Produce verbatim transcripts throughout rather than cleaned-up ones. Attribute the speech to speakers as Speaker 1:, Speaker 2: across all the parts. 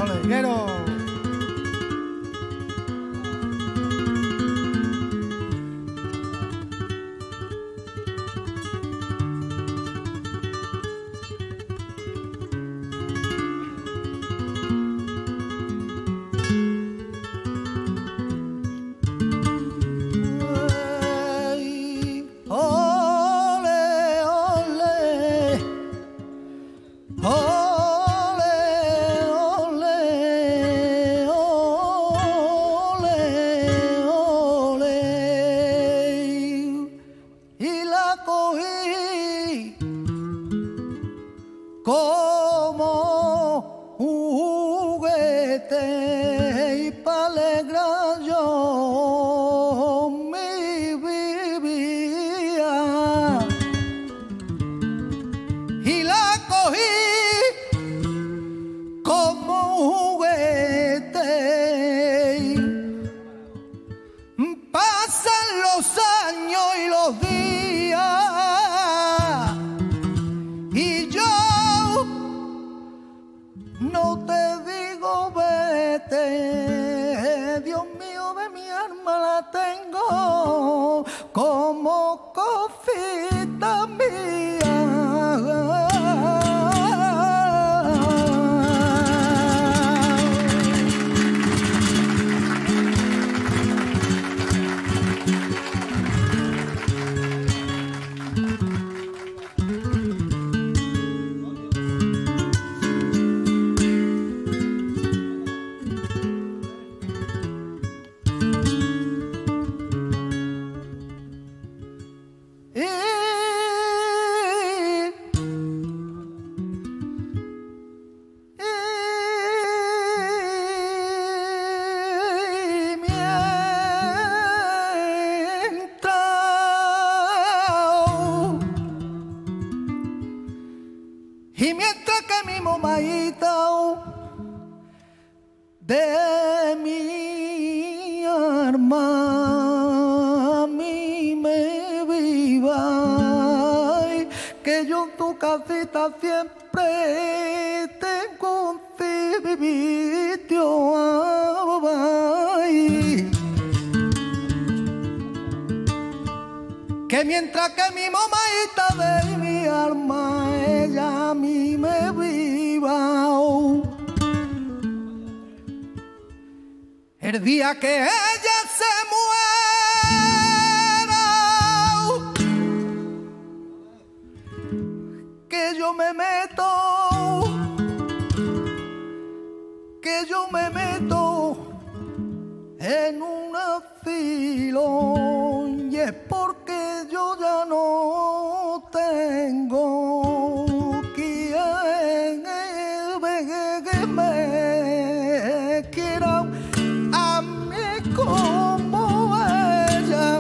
Speaker 1: Oleguero. Como juguete y pa' alegrar yo mi vivía y la cogí como juguete. Pasan los años y los días y yo no te digo vete, Dios mío, de mi alma la tengo como cosita mía. Y mientras que mi mamaita de mi arma a mí me viva, que yo en tu casita siempre tengo un sitio, ay, que mientras que mi mamaita de mi alma ella a mí me viva, el día que ella se muera, que yo me meto, que yo me meto en un asilo, y es porque yo ya no tengo quien me quiera a mí como ella.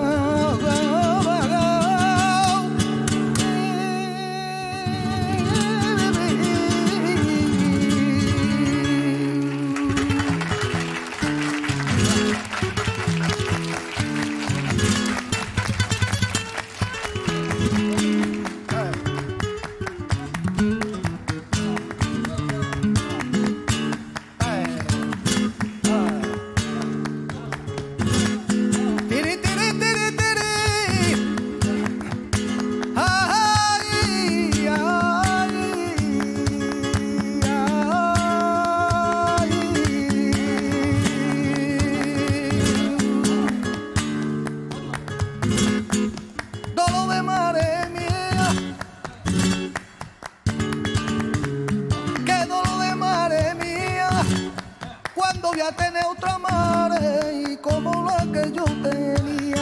Speaker 1: Voy a tener otra madre y como la que yo tenía,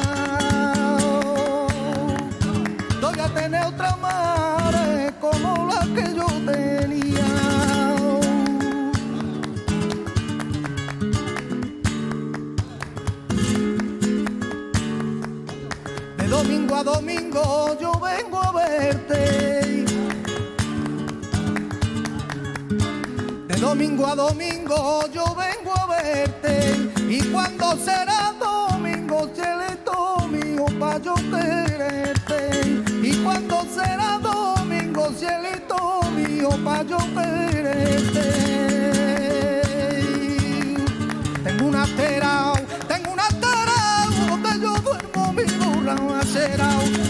Speaker 1: voy a tener otra madre como la que yo tenía. De domingo a domingo yo vengo a verte, de domingo a domingo yo vengo a verte, y cuando será domingo, cielito mío, pa' yo quererte, y cuando será domingo, cielito mío, pa' yo quererte. será